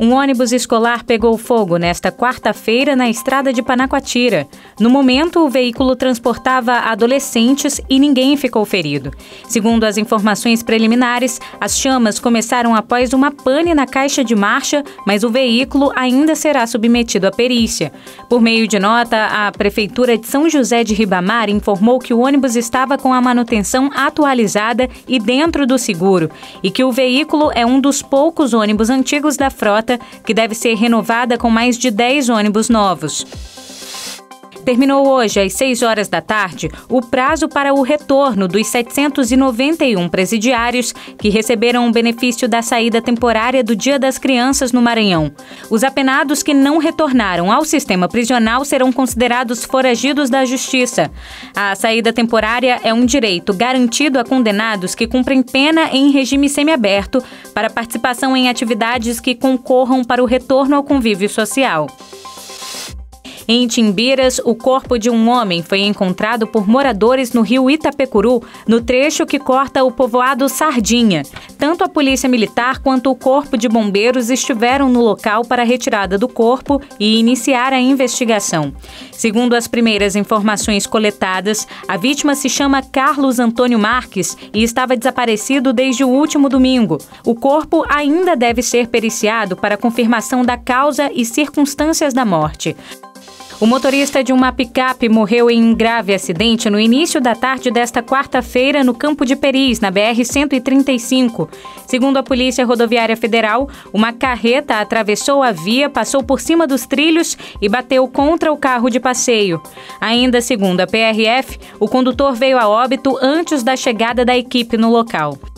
Um ônibus escolar pegou fogo nesta quarta-feira na estrada de Panacoatira. No momento, o veículo transportava adolescentes e ninguém ficou ferido. Segundo as informações preliminares, as chamas começaram após uma pane na caixa de marcha, mas o veículo ainda será submetido à perícia. Por meio de nota, a Prefeitura de São José de Ribamar informou que o ônibus estava com a manutenção atualizada e dentro do seguro, e que o veículo é um dos poucos ônibus antigos da frota que deve ser renovada com mais de 10 ônibus novos. Terminou hoje, às 6 horas da tarde, o prazo para o retorno dos 791 presidiários que receberam o benefício da saída temporária do Dia das Crianças no Maranhão. Os apenados que não retornaram ao sistema prisional serão considerados foragidos da Justiça. A saída temporária é um direito garantido a condenados que cumprem pena em regime semiaberto para participação em atividades que concorram para o retorno ao convívio social. Em Timbiras, o corpo de um homem foi encontrado por moradores no rio Itapecuru, no trecho que corta o povoado Sardinha. Tanto a Polícia Militar quanto o Corpo de Bombeiros estiveram no local para a retirada do corpo e iniciar a investigação. Segundo as primeiras informações coletadas, a vítima se chama Carlos Antônio Marques e estava desaparecido desde o último domingo. O corpo ainda deve ser periciado para confirmação da causa e circunstâncias da morte. O motorista de uma picape morreu em um grave acidente no início da tarde desta quarta-feira no Campo de Peris, na BR-135. Segundo a Polícia Rodoviária Federal, uma carreta atravessou a via, passou por cima dos trilhos e bateu contra o carro de passeio. Ainda segundo a PRF, o condutor veio a óbito antes da chegada da equipe no local.